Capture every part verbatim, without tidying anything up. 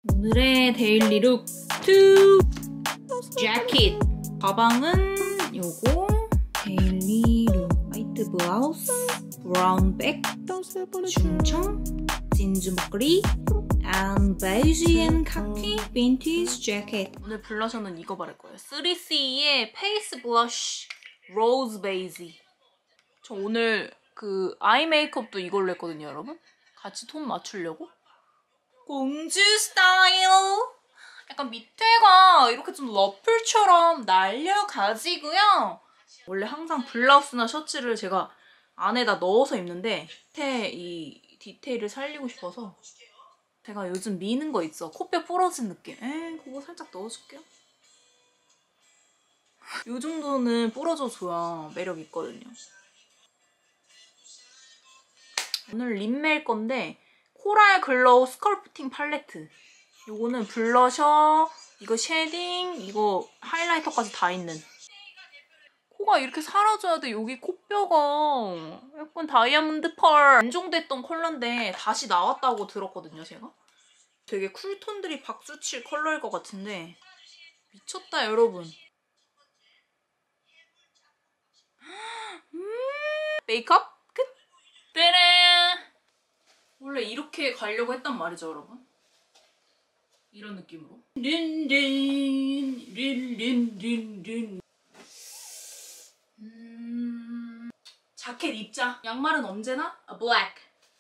오늘의 데일리 룩 투 재킷. 가방은 요거 데일리 룩 화이트 블라우스, 브라운 백, 중청, 진주 목걸이, and beige and khaki vintage jacket. 오늘 블러셔는 이거 바를 거예요. 쓰리 씨의 페이스 블러쉬 로즈 베이지. 저 오늘 그 아이 메이크업도 이걸로 했거든요, 여러분. 같이 톤 맞추려고. 공주 스타일. 약간 밑에가 이렇게 좀 러플처럼 날려가지고요. 원래 항상 블라우스나 셔츠를 제가 안에다 넣어서 입는데 밑에 이 디테일을 살리고 싶어서 제가 요즘 미는 거 있어. 코뼈 부러진 느낌. 에 그거 살짝 넣어줄게요. 이 정도는 부러져줘야 매력 있거든요. 오늘 립멜 건데 코랄 글로우 스컬프팅 팔레트. 요거는 블러셔, 이거 쉐딩, 이거 하이라이터까지 다 있는. 코가 이렇게 사라져야 돼. 여기 코뼈가 예쁜 다이아몬드 펄. 안종됐던 컬러인데 다시 나왔다고 들었거든요, 제가. 되게 쿨톤들이 박수칠 컬러일 것 같은데 미쳤다, 여러분. 음 메이크업 끝! 따란! 원래 이렇게 가려고 했단 말이죠, 여러분. 이런 느낌으로. 린린 린린린린. 음... 자켓 입자. 양말은 언제나 a black.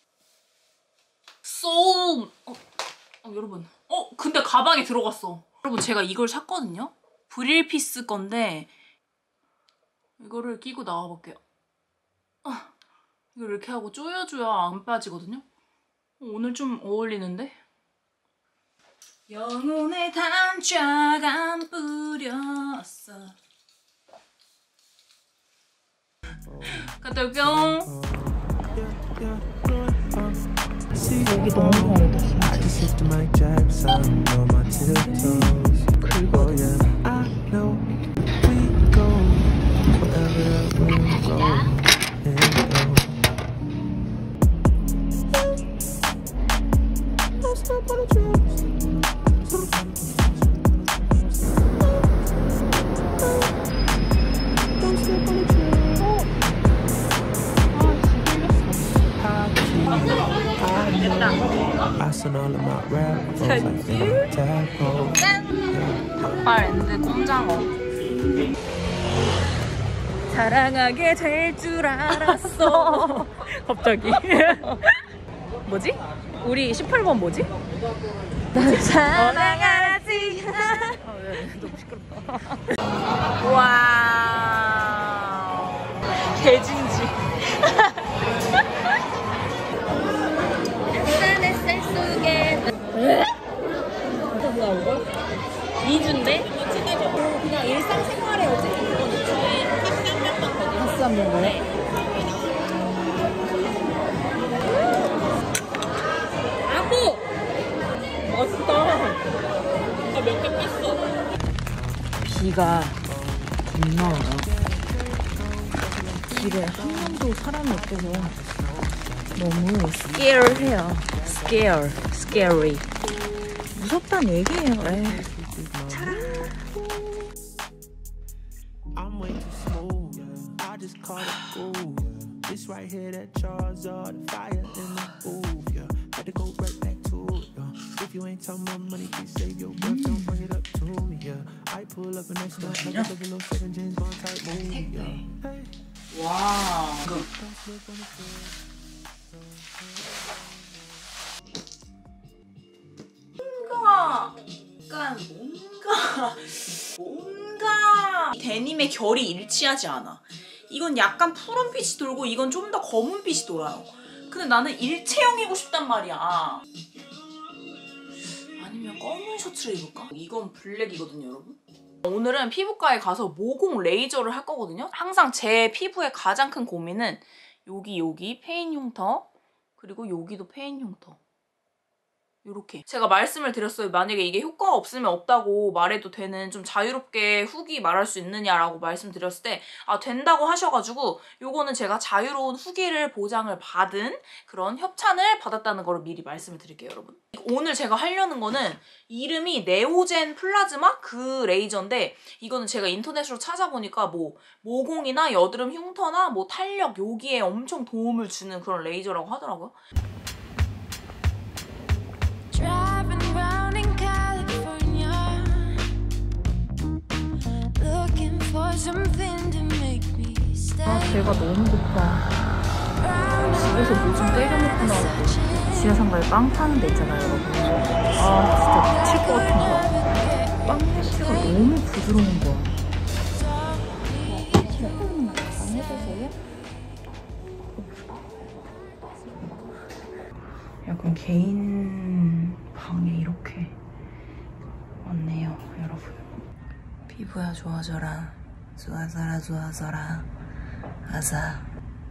soul. 어, 어 여러분. 어 근데 가방에 들어갔어. 여러분 제가 이걸 샀거든요. 브릴피스 건데 이거를 끼고 나와볼게요. 아, 이걸 이렇게 하고 조여줘야 안 빠지거든요. 오늘 좀 어울리는데? 영혼의 단짝안 뿌렸어. 갔다 올게요. 여기 너무 많이 닭발앤드 꼼장어. 사랑하게 될 줄 알았어. 갑자기. 뭐지? 우리 십팔 번 뭐지? 널 사랑하지. 아, 왜, 너무 시끄럽다. 와. 개진지. 햇살 속에. 나온 거야? 이 주인데? 그냥 일상생활에 어제 핫산 먹네. 아부! 맛있다. 아, 몇 개 뺐어. 비가 겁나 와요. 길에 한 명도 사람이 없어서 너무 스케어해요. 스케어, 스케어리. 무섭단 얘기예요. 에이. 와. 뭔가 약간 뭔가 뭔가 데님의 결이 일치하지 않아. 이건 약간 푸른빛이 돌고 이건 좀 더 검은빛이 돌아요. 근데 나는 일체형이고 싶단 말이야. 아니면 검은 셔츠를 입을까? 이건 블랙이거든요, 여러분. 오늘은 피부과에 가서 모공 레이저를 할 거거든요. 항상 제 피부의 가장 큰 고민은 여기 여기 페인 흉터, 그리고 여기도 페인 흉터. 이렇게 제가 말씀을 드렸어요. 만약에 이게 효과가 없으면 없다고 말해도 되는 좀 자유롭게 후기 말할 수 있느냐라고 말씀드렸을 때 아 된다고 하셔가지고 요거는 제가 자유로운 후기를 보장을 받은 그런 협찬을 받았다는 걸 미리 말씀을 드릴게요, 여러분. 오늘 제가 하려는 거는 이름이 네오젠 플라즈마 그 레이저인데 이거는 제가 인터넷으로 찾아보니까 뭐 모공이나 여드름 흉터나 뭐 탄력 여기에 엄청 도움을 주는 그런 레이저라고 하더라고요. 아, 배가 너무 고파. 집에서 뭐 좀 때려먹고 나오고 지하상가에 빵 파는 데 있잖아요, 여러분. 아, 진짜 미칠 것 같은 거야. 빵 냄새가 너무 부드러운 거야. 안 해주세요? 약간 개인 방에 이렇게 왔네요, 여러분. 피부야 좋아져라, 좋아져라, 좋아져라, 아자.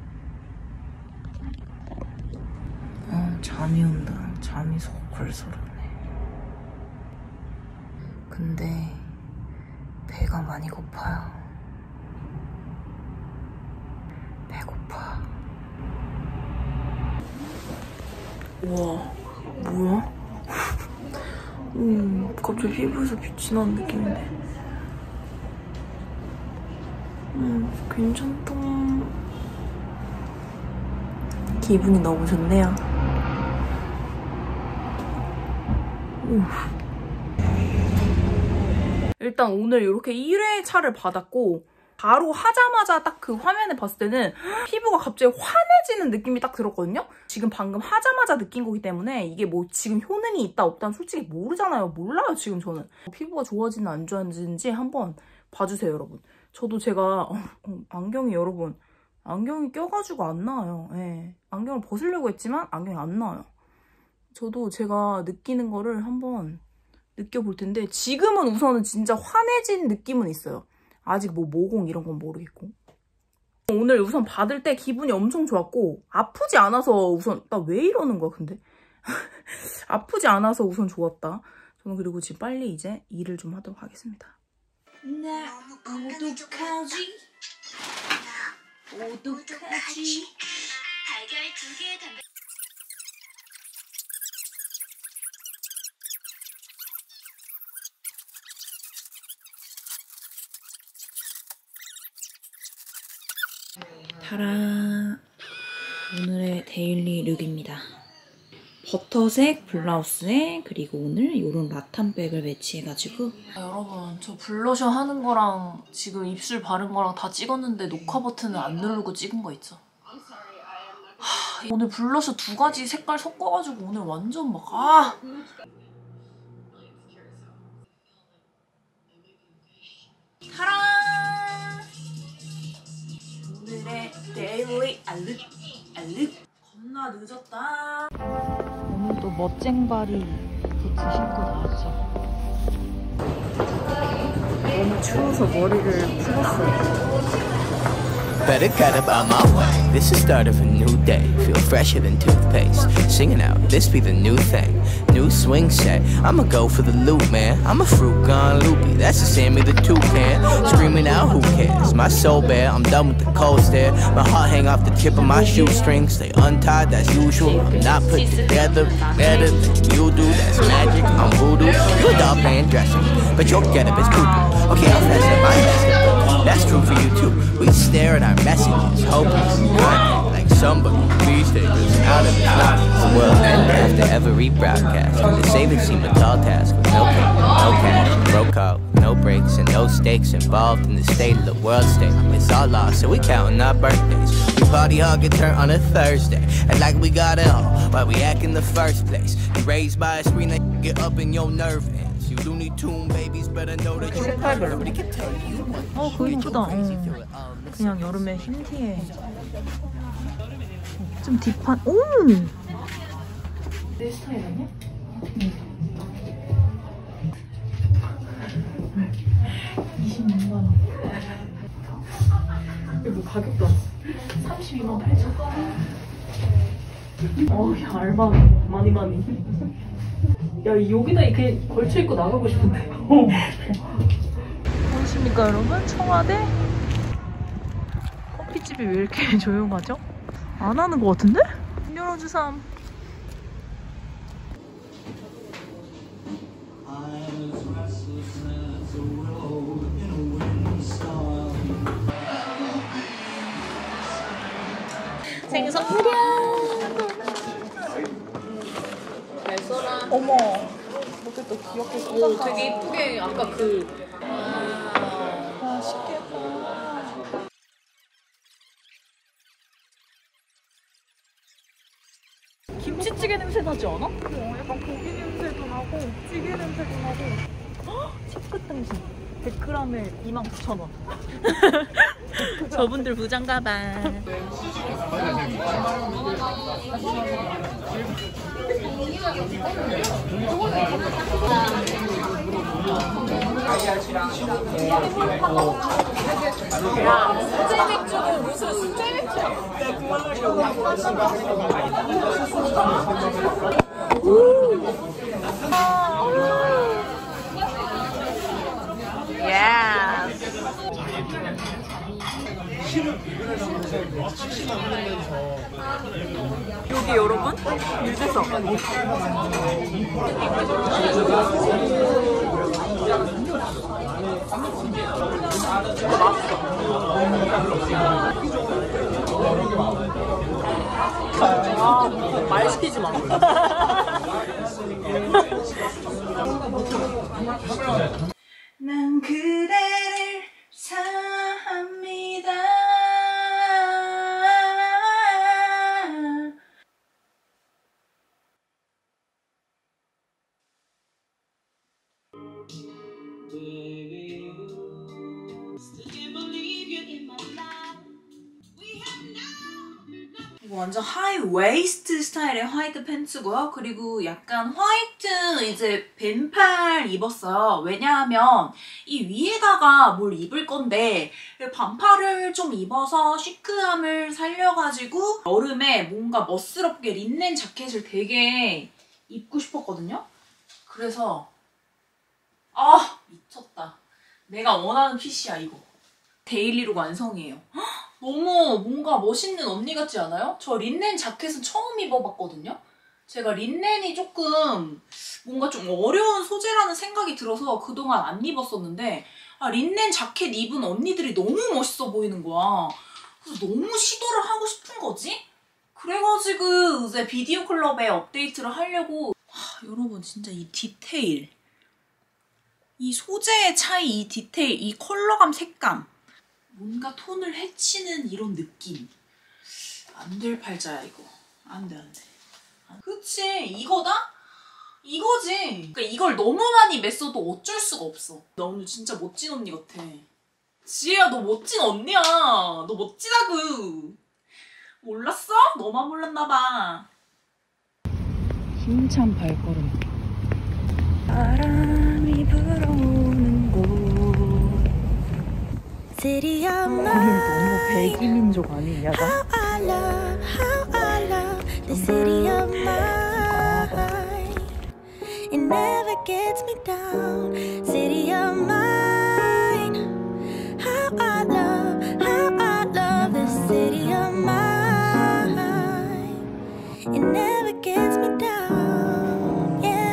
어, 잠이 온다. 잠이 소글소글해. 근데 배가 많이 고파요. 배고파. 우와, 뭐야? 음, 갑자기 피부에서 빛이 나는 느낌인데. 음, 괜찮다. 기분이 너무 좋네요. 우. 일단 오늘 이렇게 일 회 차를 받았고 바로 하자마자 딱 그 화면에 봤을 때는 피부가 갑자기 환해지는 느낌이 딱 들었거든요? 지금 방금 하자마자 느낀 거기 때문에 이게 뭐 지금 효능이 있다 없다는 솔직히 모르잖아요. 몰라요, 지금 저는. 피부가 좋아지는 안 좋아지는지 한번 봐주세요, 여러분. 저도 제가 어, 안경이 여러분 안경이 껴가지고 안 나와요. 예. 안경을 벗으려고 했지만 안경이 안 나와요. 저도 제가 느끼는 거를 한번 느껴볼 텐데 지금은 우선은 진짜 환해진 느낌은 있어요. 아직 뭐 모공 이런 건 모르겠고. 오늘 우선 받을 때 기분이 엄청 좋았고 아프지 않아서 우선 나 왜 이러는 거야 근데? 아프지 않아서 우선 좋았다. 저는 그리고 지금 빨리 이제 일을 좀 하도록 하겠습니다. 나 어떡하지? 어떡하지? 달걀 두 개 담배. 타라! 오늘의 데일리 룩입니다. 버터색 블라우스에 그리고 오늘 이런 라탄백을 매치해가지고 아, 여러분 저 블러셔 하는 거랑 지금 입술 바른 거랑 다 찍었는데 녹화 버튼을 안 누르고 찍은 거 있죠? 하, 오늘 블러셔 두 가지 색깔 섞어가지고 오늘 완전 막 아! 타라! 오늘의 데일리 알룩 알룩 겁나 늦었다. 오늘 또 멋쟁바리 부츠 신고 나왔죠. 너무 추워서 머리를 풀었어요. Better cut up on my way. This is start of a new day. Feel fresher than toothpaste. Singing out, this be the new thing. New swing set. I'ma go for the loop, man. I'm a fruit gone loopy. That's the Sammy the toucan. Screaming out, who cares? My soul bare. I'm done with the cold stare. My heart hang off the tip of my shoestring. Stay untied, that's usual. I'm not put together better than you do. That's magic. I'm voodoo. You're a doll playing dressing, but your getup is poo-poo. Okay, I'll fess up. I'm messing. That's true for you too. We stare at our messages, hopeless, like somebody please take us out of the darkness. The world end after every broadcast. The saving seemed a tall task with no pay, no cash, broke out, no breaks, and no stakes involved in the state of the world state. It's all lost, so we counting our birthdays. We party hard, get turned on a Thursday, and like we got it all, why we act in the first place. You raised by a screen that get up in your nerve ends. You Looney Tune babies better know that you're nobody can tell you. 어, 그거 이쁘다. 어. 그냥 여름에 흰티에 좀 딥한. 오! 내 스타일 아니야? 이십육만 원. 이거 가격도 삼십이만 팔천 원. 어우, 야, 알바 만 많이 많이. 야, 여기다 이렇게 걸쳐 입고 나가고 싶은데. 보이십니까 여러분? 청와대? 커피집이 왜 이렇게 조용하죠? 안 하는 것 같은데? 문 열어주삼. 생선 무려. 잘 써라. 어머. 어쨌든 귀엽게 써. 오, 되게 이쁘게 아까 그. 와, 맛있겠다. 김치찌개 냄새 나지 않아? 어, 약간 고기 냄새도 나고 찌개 냄새도 나고. 헉, 치끝 등심 백 그램에 이만 구천 원. 저분들 부장가봐. 야, 수제 맥주는 무슨 수제 맥주야? 여기 여러분 유재석 아, 말 시키지 마. 난 그대를 사랑합니다. 이거 완전 하이 웨이스트 스타일의 화이트 팬츠고요. 그리고 약간 화이트 이제 벤팔 입었어요. 왜냐하면 이 위에다가 뭘 입을 건데 반팔을 좀 입어서 시크함을 살려가지고 여름에 뭔가 멋스럽게 린넨 자켓을 되게 입고 싶었거든요. 그래서 아 미쳤다. 내가 원하는 핏이야 이거. 데일리룩 완성이에요. 헉, 너무 뭔가 멋있는 언니 같지 않아요? 저 린넨 자켓은 처음 입어봤거든요? 제가 린넨이 조금 뭔가 좀 어려운 소재라는 생각이 들어서 그동안 안 입었었는데 아, 린넨 자켓 입은 언니들이 너무 멋있어 보이는 거야. 그래서 너무 시도를 하고 싶은 거지? 그래가지고 이제 비디오 클럽에 업데이트를 하려고 하, 여러분 진짜 이 디테일 이 소재의 차이, 이 디테일, 이 컬러감, 색감 뭔가 톤을 해치는 이런 느낌. 안 될 팔자야 이거. 안 돼 안 돼. 그치 이거다? 이거지. 그러니까 이걸 너무 많이 맸어도 어쩔 수가 없어. 나 오늘 진짜 멋진 언니 같아. 지혜야 너 멋진 언니야. 너 멋지다구. 몰랐어? 너만 몰랐나봐. 힘찬 발걸음. 바람이 불어오는 곳. 오늘 너무 백이민족 아니냐 나? It never gets me down. City of mine. How I love, how I love the city of mine. It never gets me down. Yeah.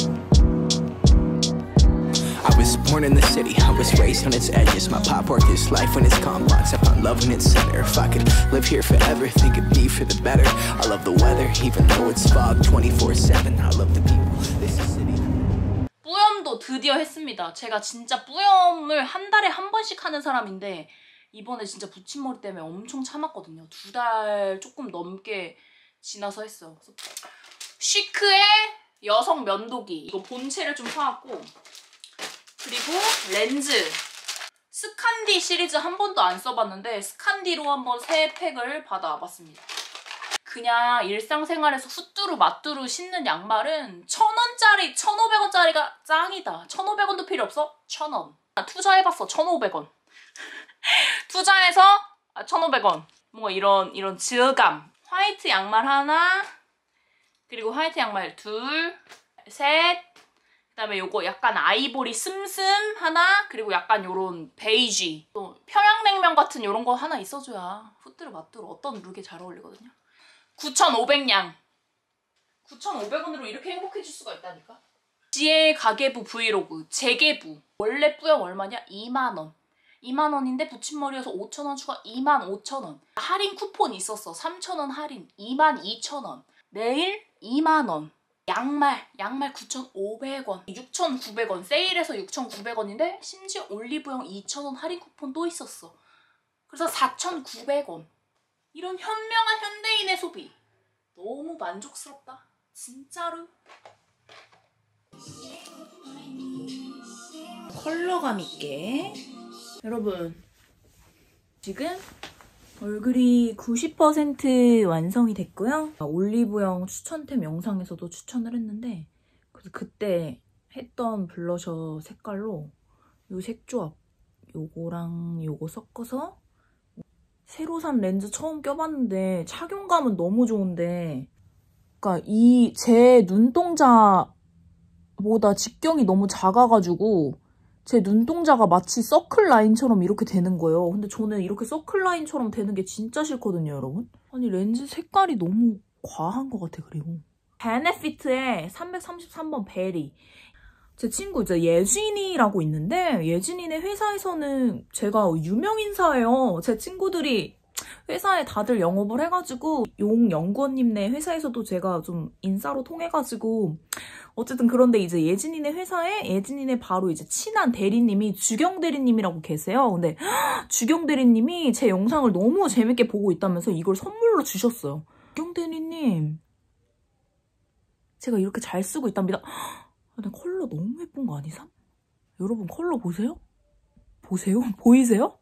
I was born in the city, I was raised on its edges. My pop worked his life when it's confines. I found love in its center. If I could live here forever, think it'd be for the better. I love the weather, even though it's fog twenty-four seven. I love the people. This is city. 뿌염도 드디어 했습니다. 제가 진짜 뿌염을 한 달에 한 번씩 하는 사람인데 이번에 진짜 붙임머리 때문에 엄청 참았거든요. 두 달 조금 넘게 지나서 했어요. 그래서 시크의 여성 면도기. 이거 본체를 좀 사왔고 그리고 렌즈. 스칸디 시리즈 한 번도 안 써봤는데 스칸디로 한번 새 팩을 받아봤습니다. 그냥 일상생활에서 후뚜루 마뚜루 신는 양말은 천 원짜리, 천오백 원짜리가 짱이다. 천오백 원도 필요 없어? 천 원. 투자해봤어. 천오백 원. 투자해서 아, 천오백 원. 뭐 이런 이런 질감. 화이트 양말 하나, 그리고 화이트 양말 둘, 셋. 그다음에 요거 약간 아이보리 슴슴 하나, 그리고 약간 요런 베이지. 또 평양냉면 같은 요런 거 하나 있어줘야 후뚜루 마뚜루 어떤 룩에 잘 어울리거든요. 구천오백 냥. 구천오백 원으로 이렇게 행복해질 수가 있다니까. 지혜 가계부 브이로그 재계부. 원래 뿌염 얼마냐? 이만 원. 이만 원인데 붙임머리여서 오천 원 추가 이만 오천 원. 할인 쿠폰이 있었어. 삼천 원 할인 이만 이천 원. 내일 이만 원. 양말, 양말 구천오백 원. 육천구백 원. 세일해서 육천구백 원인데 심지어 올리브영 이천 원 할인 쿠폰 또 있었어. 그래서 사천구백 원. 이런 현명한 현대인의 소비. 너무 만족스럽다. 진짜로. 컬러감 있게. 여러분, 지금 얼굴이 구십 퍼센트 완성이 됐고요. 올리브영 추천템 영상에서도 추천을 했는데, 그래서 그때 했던 블러셔 색깔로 이 색조합, 요거랑 요거 섞어서 새로 산 렌즈 처음 껴봤는데 착용감은 너무 좋은데, 그러니까 이 제 눈동자보다 직경이 너무 작아가지고 제 눈동자가 마치 서클 라인처럼 이렇게 되는 거예요. 근데 저는 이렇게 서클 라인처럼 되는 게 진짜 싫거든요, 여러분. 아니, 렌즈 색깔이 너무 과한 것 같아, 그리고. 베네피트의 삼백삼십삼 번 베리. 제 친구 이제 예진이라고 있는데, 예진이네 회사에서는 제가 유명인사예요. 제 친구들이 회사에 다들 영업을 해가지고 용연구원님네 회사에서도 제가 좀 인싸로 통해가지고 어쨌든 그런데 이제 예진이네 회사에 예진이네 바로 이제 친한 대리님이 주경 대리님이라고 계세요. 근데 주경 대리님이 제 영상을 너무 재밌게 보고 있다면서 이걸 선물로 주셨어요. 주경 대리님, 제가 이렇게 잘 쓰고 있답니다. 근데 컬러 너무 예쁜 거 아니삼? 여러분 컬러 보세요? 보세요? 보이세요?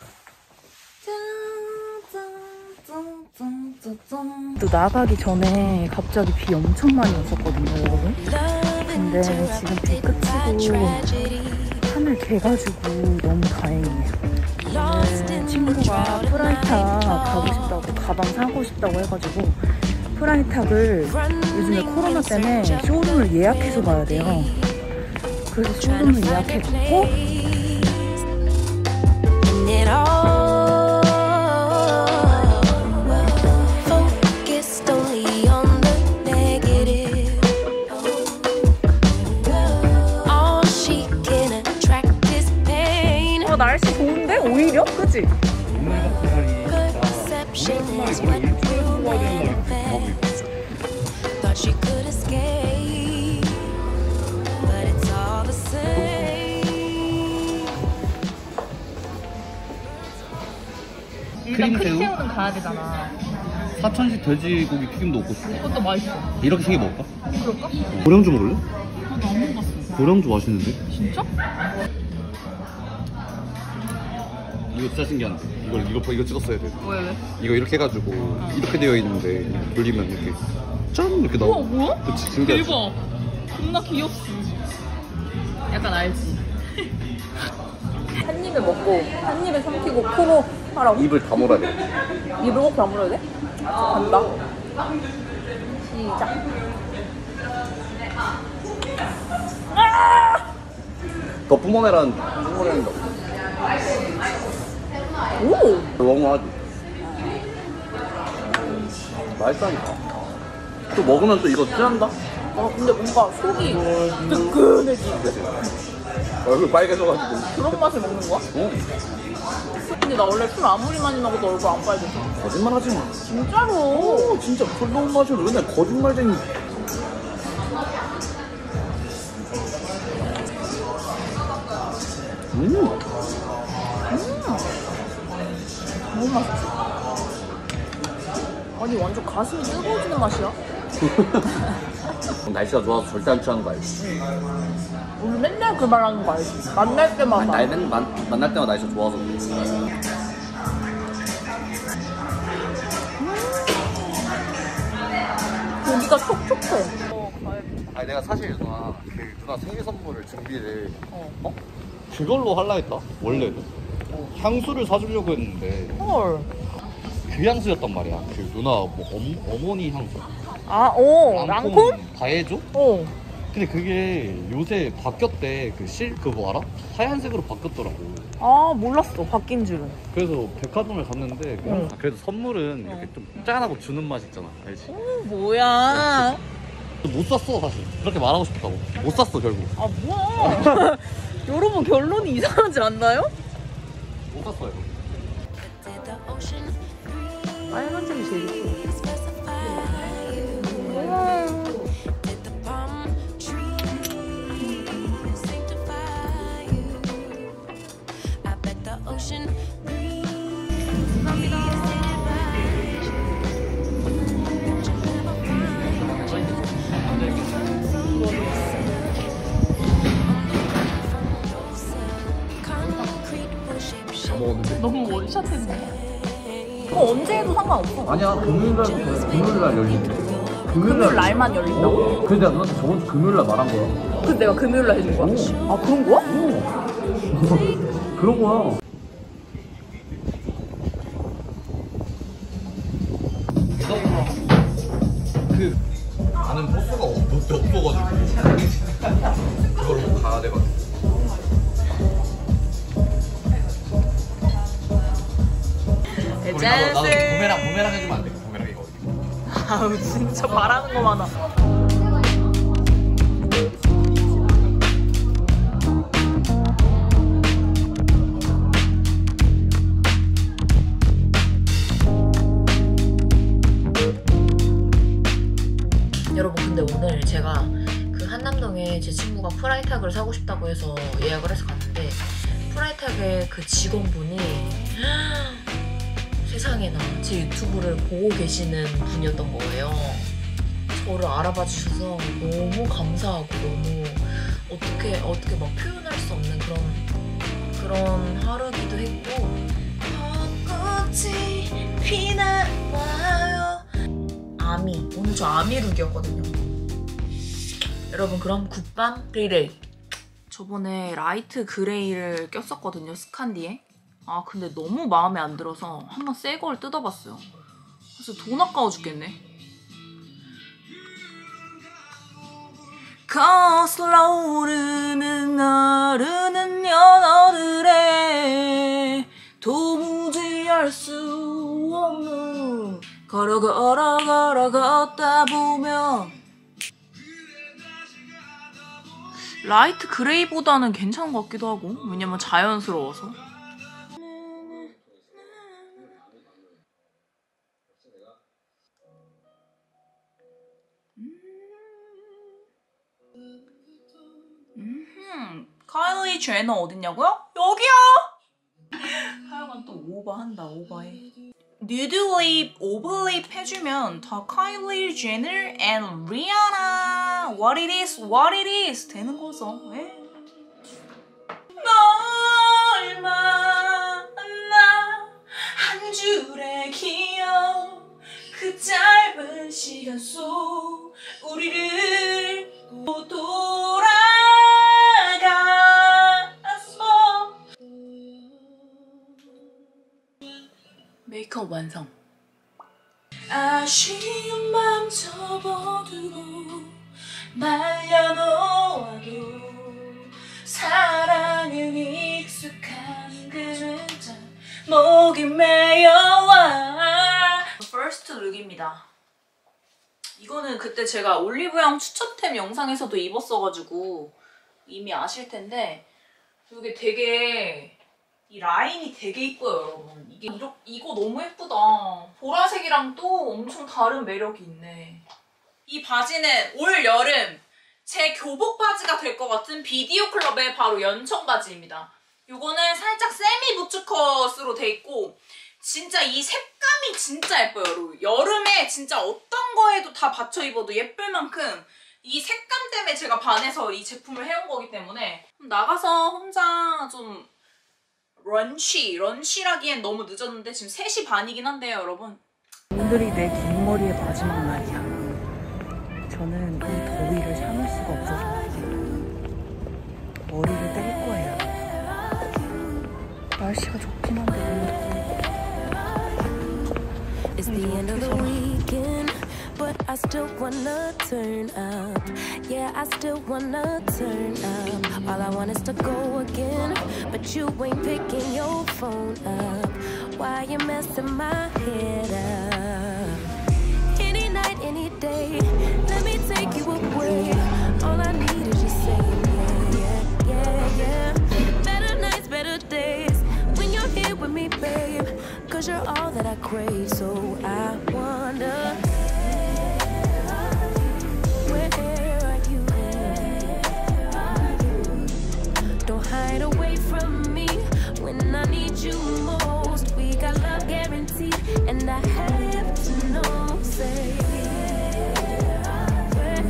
또 나가기 전에 갑자기 비 엄청 많이 왔었거든요, 여러분. 근데 지금 비 끝이고 하늘 개가지고 너무 다행이에요. 오늘 친구가 프라이탁 가고 싶다고, 가방 사고 싶다고 해가지고 프라이탁을 요즘에 코로나 때문에 쇼룸을 예약해서 가야 돼요. 그래서 쇼룸을 예약해갖고 날씨 좋은데? 오히려? 그치? 오늘 같은 날이 진짜 오랜만에 거의 일주일 동안 되는 날 하고 있고. 일단 크림새우는 가야 되잖아. 사천시 돼지고기 튀김도 먹고 싶어. 그것도 맛있어. 이렇게 세 개 먹을까? 그럴까? 고량주 먹을래? 아, 나 안 먹었어. 고량주 맛있는데? 진짜? 이거 진짜 신기한데. 이걸 이거 이거 찍었어야 돼. 왜 왜? 이거 이렇게 해가지고 어. 이렇게 되어 있는데 돌리면 이렇게 짠 이렇게 나와. 우와, 뭐야? 그치, 신기하지. 대박. 존나 귀엽지. 약간 알지. 한 입에 먹고 한 입에 삼키고 코로 하라고? 입을 다물어야 돼. 입을 꼭 다물어야 돼? 간다. 시작. 더 뿜어내라는 뿜어내는 거. 오! 너무하지. 맛있다니까. 또 먹으면 또 이거 짠다. 아 근데 뭔가 속이 뜨끈해지. 얼굴 빨개져가지고. 그런 맛을 먹는 거야? 어. 근데 나 원래 술 아무리 많이 먹어도 얼굴 안 빨개져. 거짓말하지 마. 진짜로. 오, 진짜 그런 맛을 맨날 거짓말쟁이. 음. 음. 너무 맛있지? 아니 완전 가슴이 뜨거워지는 맛이야. 날씨가 좋아서 절대 안 취하는 거 알지? 우리 맨날 그 말 하는 거 알지? 만날 때마다. 아니, 날, 맨, 만, 만날 때마다 날씨가 좋아서 그렇지. 고기가 촉촉해. 어, 아니 내가 사실 누나 그 누나 생일 선물을 준비를 어. 어? 그걸로 할라 했다 원래는. 어. 향수를 사주려고 했는데 헐. 그 향수였단 말이야. 그 누나 뭐 어머, 어머니 향수. 아, 오, 랑콤? 다해줘? 어. 근데 그게 요새 바뀌었대. 그 실, 그 뭐 알아? 하얀색으로 바뀌었더라고. 아, 몰랐어. 바뀐 줄은. 그래서 백화점을 갔는데 응. 아, 그래도 선물은 이렇게 좀 짠하고 주는 맛 있잖아. 알지? 어, 뭐야. 못 샀어 사실. 그렇게 말하고 싶다고. 못 샀어 결국. 아, 뭐야. 여러분, 결론이 이상하지 않나요? 못 샀어요. 빨간색이 제일 예뻐. 너무 원샷했네. 어, 언제 해도 상관없어. 아니야, 금요일날 금요일날 열린대. 금요일 날만 열린다고? 그래 내가 너한테 저번 주 금요일날 말한 거야. 그래서 내가 금요일날 해준 거야? 오. 아, 그런 거야? 그런 거야. 그 나는 포스가 없어가지고 그걸로 가야 돼가지고. 나도 부메랑 부메랑 해주면 안 돼? 부메랑 이거. 아우, 진짜 말하는 거 많아. 여러분, 근데 오늘 제가 그 한남동에 제 친구가 프라이탁을 사고 싶다고 해서 예약을 해서 갔는데 프라이탁의 그 직원분이 세상에나 제 유튜브를 보고 계시는 분이었던 거예요. 저를 알아봐 주셔서 너무 감사하고 너무 어떻게 어떻게 막 표현할 수 없는 그런 그런 하루기도 했고. 벚꽃이 피나와요. 아미, 오늘 저 아미 룩이었거든요. 여러분, 그럼 굿밤 리레이. 저번에 라이트 그레이를 꼈었거든요, 스칸디에. 아, 근데 너무 마음에 안 들어서 한번 새 걸 뜯어봤어요. 그래서 돈 아까워 죽겠네. 거슬러 오르는 나르는 연어들의 도무지 알 수 없는 걸어 걸어 걸어 걷다 보면 라이트 그레이보다는 괜찮은 것 같기도 하고, 왜냐면 자연스러워서. 음, 카일리 제너 어딨냐고요? 여기요! 하여간 또 오버한다, 오버해. 누드 립, 오버립 해주면 다 카일리 제너 and 리아나 what it is, what it is 되는 거죠. 에? 널 만나 한 줄의 기억, 그 짧은 시간 속 우리를 돌아갔어. 메이크업 완성. 아쉬운 맘 접어두고 말려놓아도 사랑은 익숙한 그림자 목이 메여와. 퍼스트 룩입니다. 이거는 그때 제가 올리브영 추천템 영상에서도 입었어가지고 이미 아실 텐데, 이게 되게 이 라인이 되게 이뻐요, 여러분. 이게 이러, 이거 너무 예쁘다. 보라색이랑 또 엄청 다른 매력이 있네. 이 바지는 올 여름 제 교복 바지가 될 것 같은 비디오 클럽의 바로 연청 바지입니다. 이거는 살짝 세미 부츠컷으로 돼 있고 진짜 이 색감이 진짜 예뻐요, 여러분. 여름에 진짜 어떤 거에도 다 받쳐 입어도 예쁠 만큼 이 색감 때문에 제가 반해서 이 제품을 해온 거기 때문에 나가서 혼자 좀 런치, 런치라기엔 너무 늦었는데 지금 세 시 반이긴 한데요, 여러분. 오늘이 내 긴 머리의 마지막 날이야. 저는 이 더위를 참을 수가 없어서 머리를 뗄 거예요. 날씨가 좋긴 한데 너무 더워. still wanna turn up. Yeah, I still wanna turn up. All I want is to go again, but you ain't picking your phone up. Why you messing my head up? Any night, any day, let me take you away. All I need is you saying yeah, yeah, yeah, yeah. Better nights, better days, when you're here with me, babe. Cause you're all that I crave, so I wonder, where are you? Don't hide away from me when I need you most. We got love guaranteed, and I have to know, say, where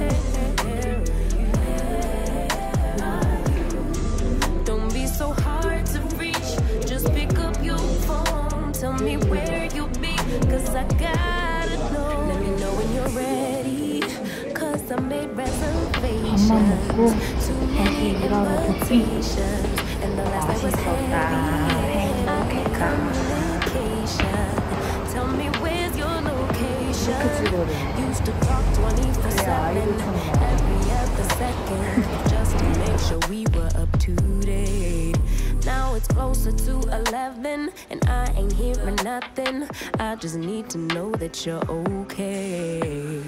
are you? Don't be so hard to reach, just pick up your phone. Tell me where you'll be, cause I gotta know. Let me know when you're ready, cause I made reservations. Too many invitations, and the last night was heavy. I can't communication. Tell me where's your location. Used to talk twenty-four seven, every other second, just to make sure we were up to date. Now it's closer to eleven, and I ain't hearing nothing. I just need to know that you're okay.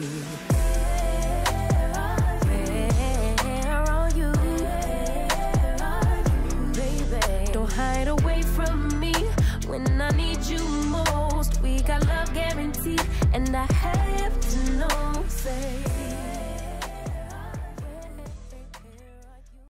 Where are you, baby? Don't hide away from me when I need you most. We got love guaranteed, and I have to know, say,